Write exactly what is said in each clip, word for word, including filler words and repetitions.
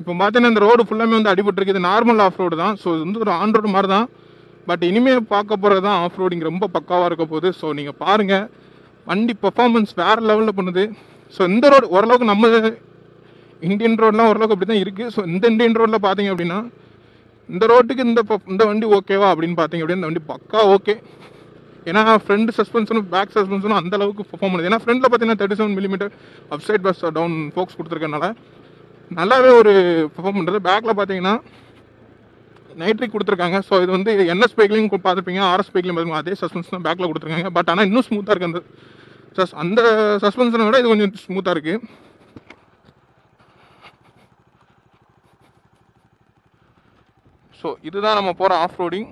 இப்போ பார்த்தீங்கன்னா இந்த ரோடு ஃபுல்லாமே வந்து அடிபட்டுருக்கு. இது நார்மல் ஆஃப் ரோடு தான். ஸோ இது வந்து ஒரு ஆன் ரோடு மாதிரி தான். பட் இனிமேல் பார்க்க போகிறது தான் ஆஃப் ரோடிங் ரொம்ப பக்காவாக இருக்க போகுது. ஸோ நீங்கள் பாருங்கள், வண்டி பெர்ஃபார்மன்ஸ் வேறு லெவலில் பண்ணுது. ஸோ இந்த ரோடு ஓரளவுக்கு நம்ம இந்தியன் ரோடெலாம் ஓரளவுக்கு அப்படி தான் இருக்குது. ஸோ இந்த இந்தியன் ரோடில் பார்த்தீங்க அப்படின்னா இந்த ரோட்டுக்கு இந்த இந்த வண்டி ஓகேவா அப்படின்னு பார்த்தீங்க அப்படின்னா இந்த வண்டி பக்கா ஓகே. ஏன்னா ஃப்ரண்ட் சஸ்பென்ஷனும் பேக் சஸ்பென்ஷனும் அந்த அளவுக்கு பெர்ஃபார்ம் பண்ணுது. ஏன்னா ஃப்ரண்ட்டில் பார்த்தீங்கன்னா thirty seven millimeter upside பஸ் டவுன் ஃபோக்ஸ் கொடுத்துருக்கனால நல்லாவே ஒரு பெர்ஃபார்ம் பண்ணுறது. பேக்கில் பார்த்தீங்கன்னா நைட்ரிக் கொடுத்துருக்காங்க. ஸோ இது வந்து என்எஸ் பைக்லையும் பார்த்துருப்பீங்க, ஆர்எஸ் பைக்லையும் பார்த்துருப்பீங்க, அதே சஸ்பென்ஷன் தான் பேக்கில் கொடுத்துருக்காங்க. பட் ஆனால் இன்னும் ஸ்மூத்தாக இருக்குது. அந்த சஸ் அந்த சஸ்பென்ஷனை விட இது கொஞ்சம் ஸ்மூத்தாக இருக்குது. ஸோ இதுதான் நம்ம போகிற ஆஃப் ரோடிங்.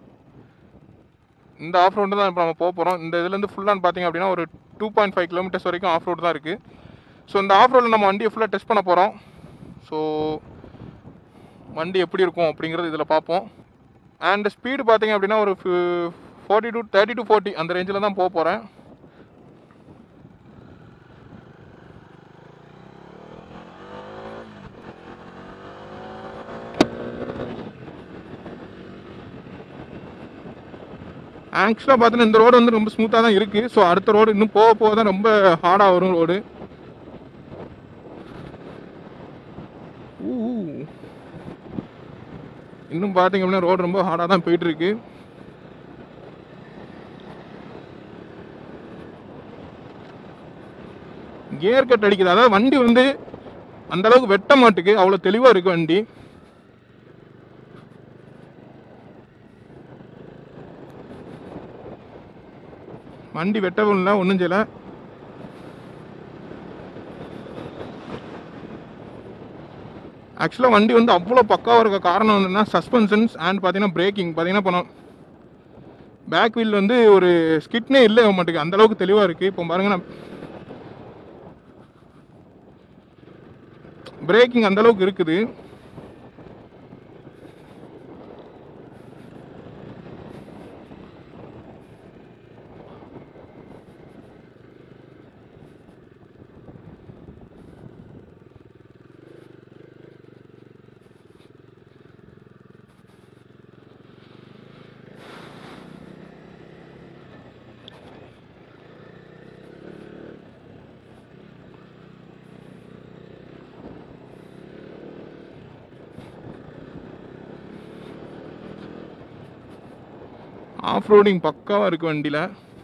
இந்த ஆஃப் ரோடு தான் இப்போ நம்ம போக போகிறோம். இந்த இதுலேருந்து ஃபுல்லான்னு பார்த்தீங்க அப்படின்னா ஒரு டூ பாயிண்ட் ஃபைவ் கிலோமீட்டர்ஸ் வரைக்கும் ஆஃப் ரோடு தான் இருக்குது. ஸோ இந்த ஆஃப் ரோடில் நம்ம வண்டியை ஃபுல்லாக டெஸ்ட் பண்ண போகிறோம். ஸோ வண்டி எப்படி இருக்கும் அப்படிங்கிறது இதில் பார்ப்போம். அண்ட் ஸ்பீடு பார்த்தீங்க அப்படின்னா ஒரு forty to thirty to forty அந்த ரேஞ்சில் தான் போக போகிறேன். ஆக்சுவலாக பார்த்தீங்கன்னா இந்த ரோடு வந்து ரொம்ப ஸ்மூத்தாக தான் இருக்குது. ஸோ அடுத்த ரோடு இன்னும் போக போக தான் ரொம்ப ஹார்டாக வரும் ரோடு. இன்னும் பார்த்தீங்க அப்படின்னா ரோடு ரொம்ப ஹார்டாக தான் போயிட்டுருக்கு. கியர் கட் அடிக்குது. அதாவது வண்டி வந்து அந்த அளவுக்கு வெட்ட மாட்டுக்கு, அவ்வளோ தெளிவாக இருக்குது வண்டி. வண்டி வெட்டவும் இல்லை, ஒன்றும் செய்யலை. ஆக்சுவலாக வண்டி வந்து அவ்வளோ பக்காவாக இருக்க காரணம் வந்துன்னா சஸ்பென்ஷன்ஸ் அண்ட் பார்த்தீங்கன்னா பிரேக்கிங் பார்த்தீங்கன்னா பண்ணோம். பேக் வீல் வந்து ஒரு ஸ்கிட்னே இல்லை மாட்டுக்கு, அந்தளவுக்கு தெளிவாக இருக்குது. இப்போ பாருங்க, நான் பிரேக்கிங் அந்தளவுக்கு இருக்குது. ஆஃப் ரோடிங் பக்காவாக இருக்குது வண்டியில்.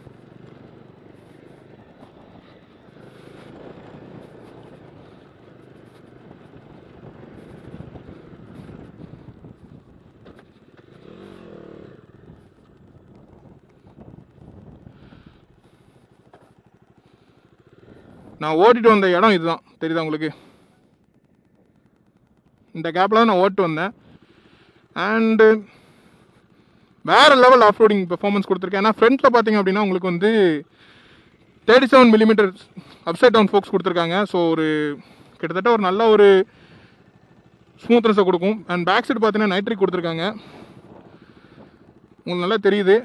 நான் ஓட்டிட்டு வந்த இடம் இதுதான், தெரியுதா உங்களுக்கு? இந்த கேப்பில் தான் நான் ஓட்டு வந்தேன். அண்டு வேறு லெவல் ஆஃப் ரோடிங் பெர்ஃபார்மன்ஸ் கொடுத்துருக்கேன். ஏன்னா ஃப்ரண்ட்டில் பார்த்தீங்க அப்படின்னா உங்களுக்கு வந்து thirty seven millimeter upside down forks கொடுத்துருக்காங்க. ஸோ ஒரு கிட்டத்தட்ட ஒரு நல்ல ஒரு ஸ்மூத்னஸை கொடுக்கும். அண்ட் பேக் சைடு பார்த்தீங்கன்னா நைட்ரிக் கொடுத்துருக்காங்க, உங்களுக்கு நல்லா தெரியுது.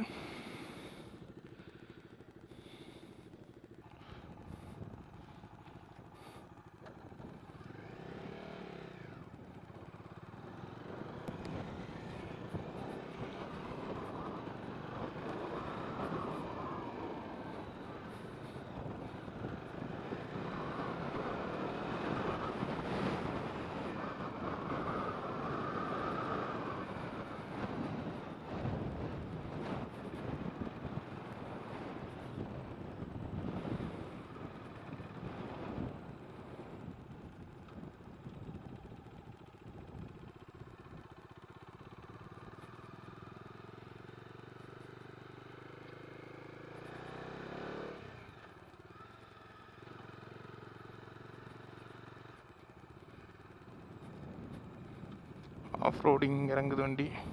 ஆஃப் ரோடிங் இறங்குது வண்டி.